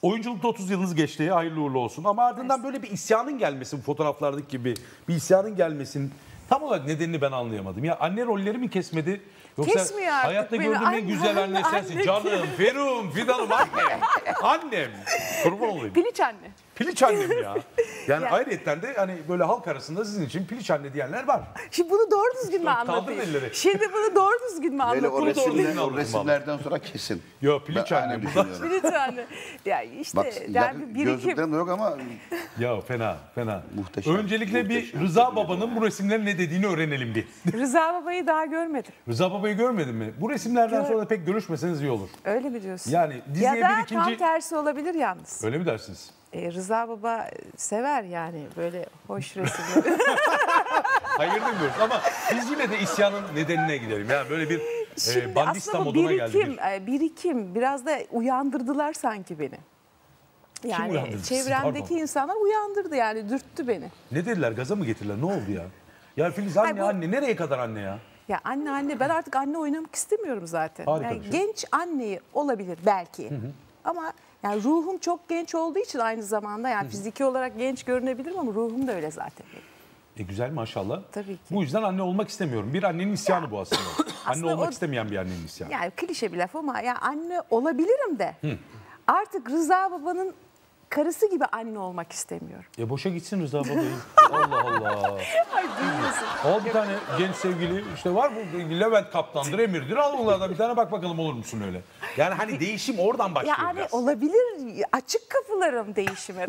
Oyunculukta 30 yılınız geçti. Hayırlı uğurlu olsun. Ama ardından böyle bir isyanın gelmesi, bu fotoğraflardaki gibi bir isyanın gelmesinin tam olarak nedenini ben anlayamadım. Ya anne rolleri mi kesmedi? Yoksa Kesmiyor artık hayatta beni. gördüğüm en güzel anne sensin. Canım, Ferum, Fidan'ım, annem. Annem. Kurban olayım. Piliç anne. Piliç annem ya. Yani ayrıyetten de hani böyle halk arasında sizin için piliç anne diyenler var. Şimdi bunu doğru düzgün mü Kaldır anlatayım? elleri. Şimdi bunu doğru düzgün mü Böyle anlatayım? o resimlerden sonra kesin. Yo, piliç Ben anne aynen bu da. düşünüyorum. Piliç anne. Ya işte Bak yani bir birikim. gözlükten de yok ama Ya fena, fena. Muhteşem, Öncelikle bir muhteşem. Rıza Baba'nın bu resimlerin ne dediğini öğrenelim bir. Rıza Baba'yı daha görmedim. Rıza Baba'yı görmedin mi? Bu resimlerden sonra da pek görüşmeseniz iyi olur. Öyle mi diyorsun? Yani diziye ya da bir ikinci... tam tersi olabilir yalnız. Öyle mi dersiniz? Rıza Baba sever yani böyle hoş resimleri. Hayır demiyoruz ama biz yine de isyanın nedenine gidelim. Yani böyle bir Şimdi bandista aslında bu moduna geldi. birikim biraz da uyandırdılar sanki beni. Yani uyandırdı sizi? çevremdeki Pardon. insanlar uyandırdı yani dürttü beni. Ne dediler? Gaza mı getirdiler? Ne oldu ya? Ya Filiz anne bu- anne nereye kadar anne ya? Ya anne ben artık anne oynamak istemiyorum zaten. Harika Yani bir şey. genç anneyi olabilir belki. Ama yani ruhum çok genç olduğu için aynı zamanda yani fiziki olarak genç görünebilirim ama ruhum da öyle zaten. Güzel maşallah. Tabii ki. Bu yüzden anne olmak istemiyorum. Bir annenin isyanı bu aslında. Anne Aslında olmak o- istemeyen bir annenin isyanı. Yani klişe bir laf ama ya anne olabilirim de artık Rıza Baba'nın karısı gibi anne olmak istemiyorum. Boşa gitsin Rıza Baba'yı. Allah Allah. Ay duyuyorsun. Al bir tane genç sevgili işte var bu Levent kaptandır, emirdir. Al onlardan bir tane bak bakalım olur musun öyle. Yani hani değişim oradan başlıyor Yani biraz. olabilir açık kapılarım değişime.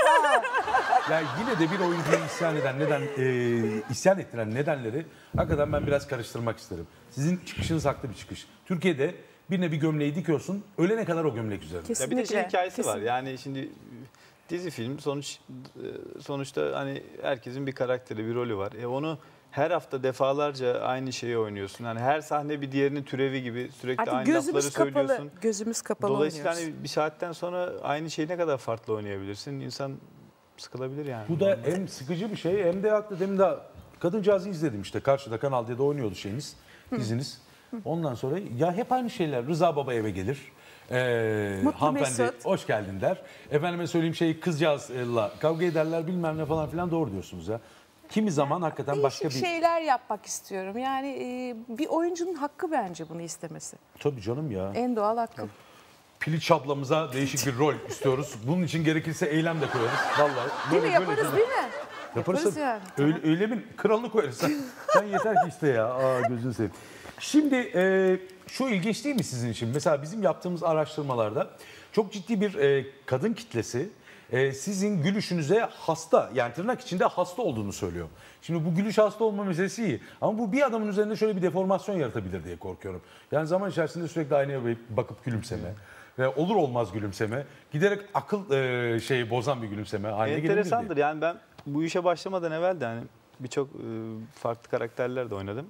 Yani yine de bir oyuncuyu isyan ettiren nedenleri hakikaten ben biraz karıştırmak isterim. Sizin çıkışınız haklı bir çıkış. Türkiye'de birine bir gömleği dikiyorsun, ölene kadar o gömlek üzerinde. Ya bir de Kesinlikle. şey hikayesi var. Kesinlikle. Yani şimdi dizi film sonuçta hani herkesin bir karakteri, bir rolü var. Onu her hafta defalarca aynı şeyi oynuyorsun. Yani her sahne bir diğerinin türevi gibi sürekli Artık aynı lafları gözümüz kapalı. söylüyorsun. Gözümüz kapalı Dolayısıyla oynuyoruz. hani bir saatten sonra aynı şeyi ne kadar farklı oynayabilirsin? İnsan sıkılabilir yani. Bu da hem sıkıcı bir şey hem de haklı. Demin de Kadıncağız'ı izledim işte. Karşıda Kanal D'de oynuyordu diziniz. Ondan sonra ya hep aynı şeyler. Rıza Baba eve gelir. Mutlu Hanımefendi Mesut. hoş geldin der. Efendime söyleyeyim kızcağızla kavga ederler bilmem ne falan filan doğru diyorsunuz ya. Kimi zaman hakikaten başka Değişik bir... şeyler yapmak istiyorum. Yani bir oyuncunun hakkı bence bunu istemesi. Tabii canım ya. En doğal hakkı. Piliç ablamıza değişik bir rol istiyoruz. Bunun için gerekirse eylem de koyarız. Vallahi. Değil mi? böyle Yaparız şeyler. değil mi? Yaparız yani. Öyle mi? Kralını koyarız. Sen yeter ki iste ya. Gözünü seveyim. Şimdi şu ilginç değil mi sizin için? Mesela bizim yaptığımız araştırmalarda çok ciddi bir kadın kitlesi sizin gülüşünüze hasta, yani tırnak içinde hasta olduğunu söylüyor. Şimdi bu gülüş hasta olma meselesi iyi. Ama bu bir adamın üzerinde şöyle bir deformasyon yaratabilir diye korkuyorum. Yani zaman içerisinde sürekli aynaya bakıp gülümseme. Ve olur olmaz gülümseme. Giderek akıl şeyi bozan bir gülümseme haline gelebilir diye. Enteresandır. Yani ben bu işe başlamadan evvel de hani birçok farklı karakterler de oynadım.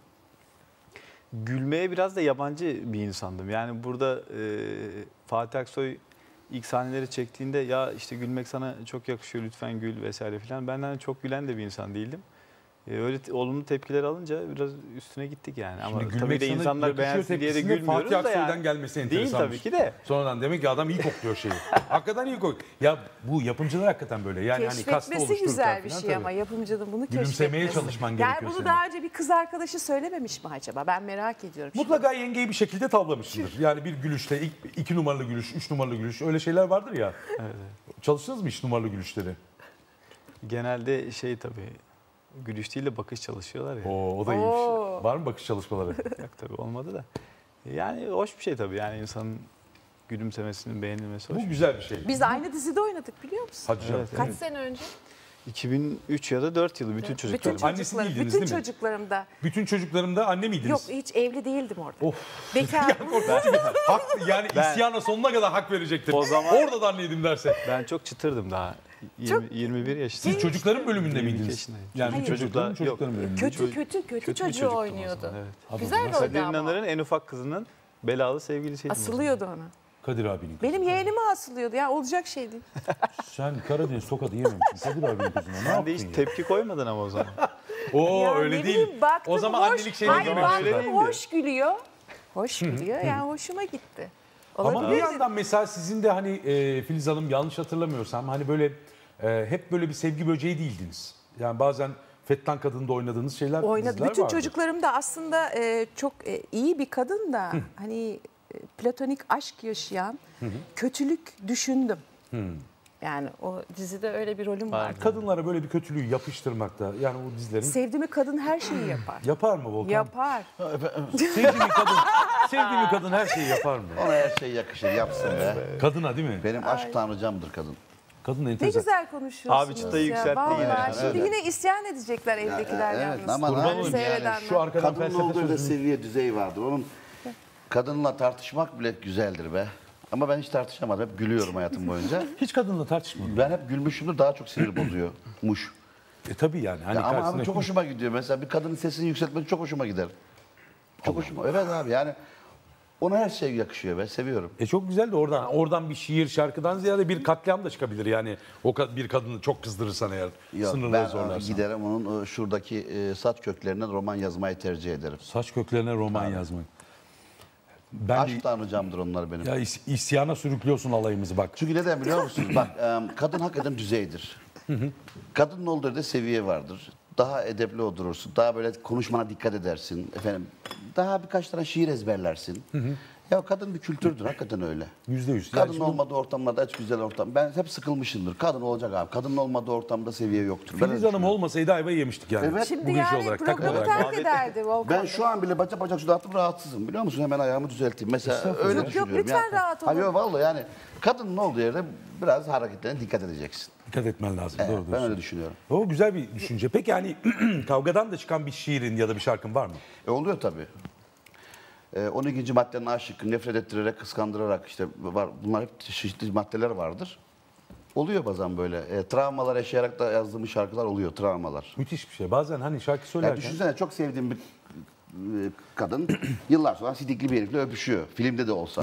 Gülmeye biraz da yabancı bir insandım. Yani burada Fatih Aksoy ilk sahneleri çektiğinde ya işte gülmek sana çok yakışıyor lütfen gül vesaire filan. Ben hani çok gülen de bir insan değildim. Öyle olumlu tepkiler alınca biraz üstüne gittik yani. Ama Şimdi tabii de sana insanlar yakışıyor beğensin diye de tepkisinde gülmüyoruz Fatih da Aksoy'dan yani. gelmesi Değil enteresanmış. tabii ki de. Sonradan demek ki adam iyi kokluyor şeyi. Hakikaten iyi kokluyor. Ya bu yapımcılar hakikaten böyle. Yani hani kasta Keşfetmesi oluştururken güzel bir falan şey tabii. ama yapımcının bunu Gülümsemeye keşfetmesi. çalışman gerekiyor Yani bunu senin. daha önce bir kız arkadaşı söylememiş mi acaba? Ben merak ediyorum. Mutlaka yengeyi bir şekilde tavlamışsındır. Yani bir gülüşte 2 numaralı gülüş, 3 numaralı gülüş öyle şeyler vardır ya. Evet. Çalıştınız mı hiç numaralı gülüşleri? Genelde şey tabii gülüş değil de bakış çalışıyorlar ya. O da iyiymiş. Var mı bakış çalışmaları? Yok tabii olmadı da. Yani hoş bir şey tabii yani insanın gülümsemesinin beğenilmesi hoş. Bu güzel bir şey. Biz aynı dizide oynadık biliyor musun? Hadi canım. Evet, Kaç evet. sene önce? 2003 ya da 4 yılı bütün çocuklar. Bütün Annesi çocuklarım, değildiniz bütün değil mi? çocuklarımda. Bütün çocuklarımda anne miydiniz? Yok hiç evli değildim orada. Of. Bekar. Yani isyana sonuna kadar hak verecektim. O zaman- Orada da anneydim derse. Ben çok çıtırdım daha. 21 yaşındayım. Siz çocukların bölümünde 22 miydiniz? yaşındayım. Yani Hayır. çocukların Yok. bölümünde. Kötü bir çocuğu çocuktum o oynuyordu. zaman, evet. Güzel roldu Kadir ama. İnanır'ın en ufak kızının belalı sevgilisiydim. o zaman. Asılıyordu ona. Kadir abinin kızı. Benim yeğenime asılıyordu ya olacak şey değil. Sen Karadeniz tokadı yememişsin. Kadir abinin kızına ne Sen de yaptın hiç ya? tepki koymadın ama o zaman. Oo Ya öyle ne değil. bileyim, baktım O zaman hoş, annelik şeyine hayır, girmemiş. baktım Öyle değildi. hoş gülüyor. Hoş gülüyor yani hoşuma gitti. Ama Olabilir. bir yandan mesela sizin de hani Filiz Hanım yanlış hatırlamıyorsam hani böyle hep böyle bir sevgi böceği değildiniz. Yani bazen Fettan Kadın'da oynadığınız şeyler Oynadı. diziler Bütün vardı. çocuklarım da aslında çok iyi bir kadın da hani platonik aşk yaşayan, kötülük düşündüm. Yani o dizide öyle bir rolüm vardı. Kadınlara böyle bir kötülüğü yapıştırmakta yani o dizilerin Sevdiğimi kadın her şeyi yapar. yapar mı Volkan? Yapar. Sevdiğim kadın her şeyi yapar mı? Ona her şey yakışır, yapsın be. Kadına değil mi? Benim aşk tanrıcamdır kadın. Kadın Ne enteresan. güzel konuşuyorsunuz Abi çıtayı ya. yükseltti Vallahi yine. Şimdi Evet. yine isyan edecekler evdekiler evet, yalnız. ama Kurban ne olayım yapayım Seyredenler. Şu arkadan Kadının felsefe olduğu da sözünü. seviye, düzey vardır. Onun kadınla tartışmak bile güzeldir be. Ama ben hiç tartışamadım. Hep gülüyorum hayatım boyunca. Hiç kadınla tartışmadım. Ben hep gülmüşümdür, daha çok sinir bozuyormuş. Tabii yani. Hani Ama karşısına abi çok hoşuma gidiyor. Mesela bir kadının sesini yükseltmesi çok hoşuma gider. Çok hoşuma. Evet abi yani ona her şey yakışıyor be. Seviyorum. Çok güzel de oradan bir şiir şarkıdan ziyade bir katliam da çıkabilir yani. Bir kadını çok kızdırırsan eğer Yok, sınırları ben zorlarsan. giderim onun şuradaki saç köklerine roman yazmayı tercih ederim. Saç köklerine roman yazmak. Ben Aşk tanrıcamdır onlar benim. ya isyana sürüklüyorsun alayımızı bak. Çünkü neden biliyor musunuz? Bak kadın hakikaten düzeydir. Kadının olduğu yerde seviye vardır. Daha edepli oturursun. Daha böyle konuşmana dikkat edersin. Efendim, daha birkaç tane şiir ezberlersin. Ya kadın bir kültürdür. Hakikaten öyle. %100. Kadın Yani şimdi olmadığı ortamlarda hiç güzel ortam. Ben hep sıkılmışımdır. Kadın olacak abi. Kadının olmadığı ortamda seviye yoktur. Ben öyle Filiz Hanım düşünüyorum. olmasaydı ayvayı yemiştik yani. Evet. Şimdi Bugünkü yani olarak, takım programı olarak. terk ederdi Volkan. Ben şu an bile bacak bacak suda atıp rahatsızım. Biliyor musun? Hemen ayağımı düzelteyim. Mesela öyle Yok, düşünüyorum. lütfen rahat olun. Hayır vallahi yani kadının olduğu yerde biraz hareketlerine dikkat edeceksin. Dikkat etmen lazım. Evet, Doğru ben diyorsun. öyle düşünüyorum. O güzel bir düşünce. Peki yani kavgadan da çıkan bir şiirin ya da bir şarkın var mı? Oluyor tabii. 12. maddenin aşıkı nefret ettirerek, kıskandırarak işte var. Bunlar hep çeşitli maddeler vardır. Oluyor bazen böyle. Travmalar yaşayarak da yazdığımız şarkılar oluyor. Travmalar. Müthiş bir şey. Bazen hani şarkı Ya söylerken düşünsene çok sevdiğim bir kadın yıllar sonra sidikli bir herifle öpüşüyor. Filmde de olsa.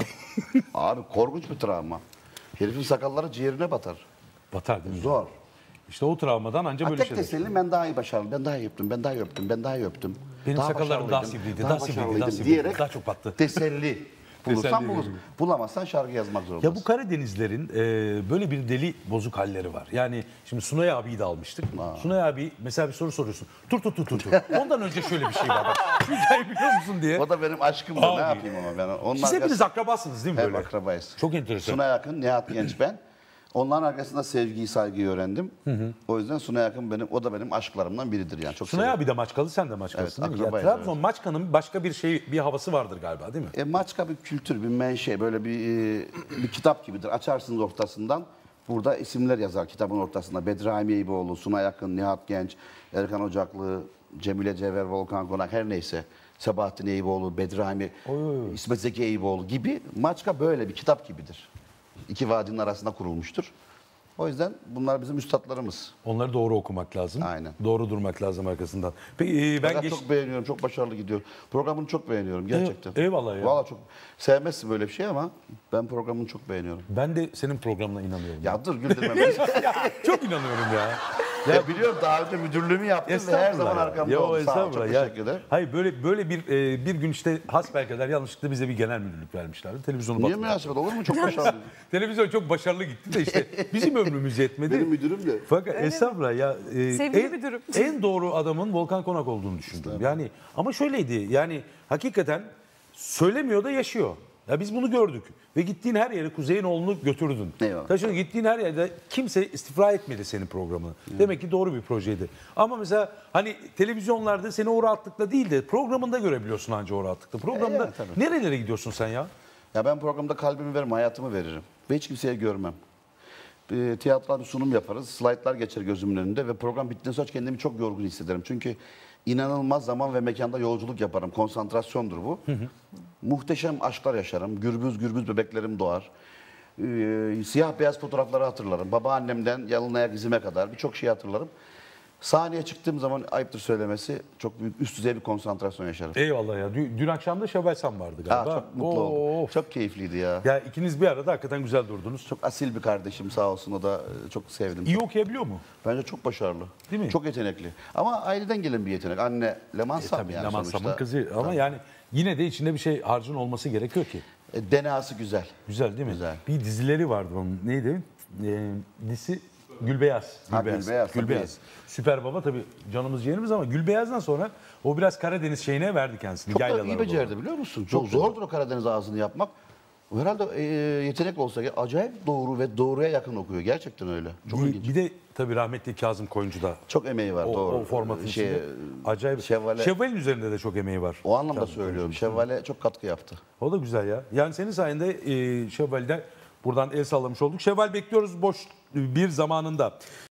Abi korkunç bir travma. Herifin sakalları ciğerine batar. batar değil mi? Zor. İşte o travmadan anca böyle Tek şeyler. teselli ben daha iyi başardım, ben daha iyi öptüm, ben daha iyi öptüm, ben daha iyi öptüm. Benim sakallarım daha başarılıydım, sivriydi, daha sivriydi, başarılıydım daha sivriydi, diyerek daha çok battı. Teselli. Bulursan Teselli bulur. veriyor. Bulamazsan şarkı yazmak zorundasın. Ya bu Karadenizlerin böyle bir deli bozuk halleri var. Yani şimdi Sunay abiyi de almıştık. Sunay abi mesela bir soru soruyorsun. Dur. Ondan önce şöyle bir şey var bak. Şu hikayeyi biliyor musun diye. O da benim aşkım da Abi. ne yapayım ama ben. Onun Siz hepiniz akrabasınız değil mi hep böyle? akrabayız. Çok enteresan. Sunay Akın, Nihat Genç ben. Onların arkasında sevgiyi, saygıyı öğrendim. O yüzden Sunay Akın o da benim aşklarımdan biridir yani. Çok Sunay severim. abi de Maçkalı, sen de Maçkalısın Evet, değil mi? Ya, akrabayız, Trabzon Maçka'nın başka bir havası vardır galiba değil mi? Maçka bir kültür, bir menşe, böyle bir kitap gibidir. Açarsınız ortasından. Burada isimler yazar kitabın ortasında. Bedri Haimi Eyüboğlu, Sunay Akın, Nihat Genç, Erkan Ocaklı, Cemile Cevher, Volkan Konak her neyse. Sebahattin Eyüboğlu, Bedri Haimi, İsmet Zeki Eyüboğlu gibi. Maçka böyle bir kitap gibidir. İki vadinin arasında kurulmuştur. O yüzden bunlar bizim üstadlarımız. Onları doğru okumak lazım. Aynen. Doğru durmak lazım arkasından. Peki ben Fakat çok beğeniyorum, çok başarılı gidiyor. Programını çok beğeniyorum gerçekten. Eyvallah ya. Vallahi çok sevmezsin böyle bir şey ama ben programını çok beğeniyorum. Ben de senin programına inanıyorum. Ya dur güldürme beni. Çok inanıyorum ya. Ya biliyorum daha önce müdürlüğümü yaptım ve her zaman arkamda oldu. Sağ ol, çok teşekkür ederim. Hayır böyle bir gün işte hasbelkader yanlışlıkla bize bir genel müdürlük vermişlerdi. Televizyonu Niye batırdılar. münasebet olur mu? Çok başarılı. Televizyon çok başarılı gitti de işte bizim ömrümüz yetmedi. Benim müdürüm de. Fakat estağfurullah ya. Sevgili müdürüm. En doğru adamın Volkan Konak olduğunu düşündüm. Yani ama şöyleydi yani hakikaten söylemiyor da yaşıyor. Ya biz bunu gördük ve gittiğin her yere Kuzey'in oğlunu götürdün. Eyvallah. Taşın gittiğin her yerde kimse istifra etmedi senin programını. Demek ki doğru bir projeydi. Ama mesela hani televizyonlarda seni o rahatlıkla değil de programında görebiliyorsun anca o rahatlıkla. Programda yani tabii. nerelere gidiyorsun sen ya? Ya ben programda kalbimi veririm, hayatımı veririm. Ve hiç kimseye görmem. Tiyatroda bir sunum yaparız. Slaytlar geçer gözümün önünde ve program bittikten sonra kendimi çok yorgun hissederim. Çünkü inanılmaz zaman ve mekanda yolculuk yaparım. Konsantrasyondur bu. Muhteşem aşklar yaşarım. Gürbüz gürbüz bebeklerim doğar. Siyah beyaz fotoğrafları hatırlarım. Babaannemden yalın ayak izime kadar birçok şey hatırlarım. Sahneye çıktığım zaman ayıptır söylemesi çok büyük üst düzey bir konsantrasyon yaşarım. Eyvallah ya. Dün akşam da Şevval Sam vardı galiba. Çok mutlu oldum. Of. Çok keyifliydi ya. Ya ikiniz bir arada hakikaten güzel durdunuz. Çok asil bir kardeşim sağ olsun o da çok sevdim. İyi okuyabiliyor mu? Bence çok başarılı. Değil mi? Çok yetenekli. Ama aileden gelen bir yetenek. Anne Leman Sam Tabii yani Leman sonuçta. Sam'ın kızı ama yani yine de içinde bir şey harcın olması gerekiyor ki. DNA'sı güzel. Güzel değil mi? Güzel. Bir dizileri vardı onun. Neydi? Dizisi Gülbeyaz. Ha, Gülbeyaz, tabii. Süper Baba tabii canımız ciğerimiz ama Gülbeyaz'dan sonra o biraz Karadeniz şeyine verdi kendisini. Çok da yaylalara iyi doğru. becerdi biliyor musun? Çok zordur o Karadeniz ağzını yapmak. Herhalde yetenek olsa acayip doğru ve doğruya yakın okuyor. Gerçekten öyle. Çok ilginç. Bir de tabii rahmetli Kazım Koyuncu'da Çok emeği var, doğru. o formatın içinde. Acayip. Şevval'e- Şevval'in üzerinde de çok emeği var. O anlamda Kazım söylüyorum. Koyuncu. Şevval'e çok katkı yaptı. O da güzel ya. Yani senin sayende Şevval'de buradan el sallamış olduk. Şevval bekliyoruz boş bir zamanında.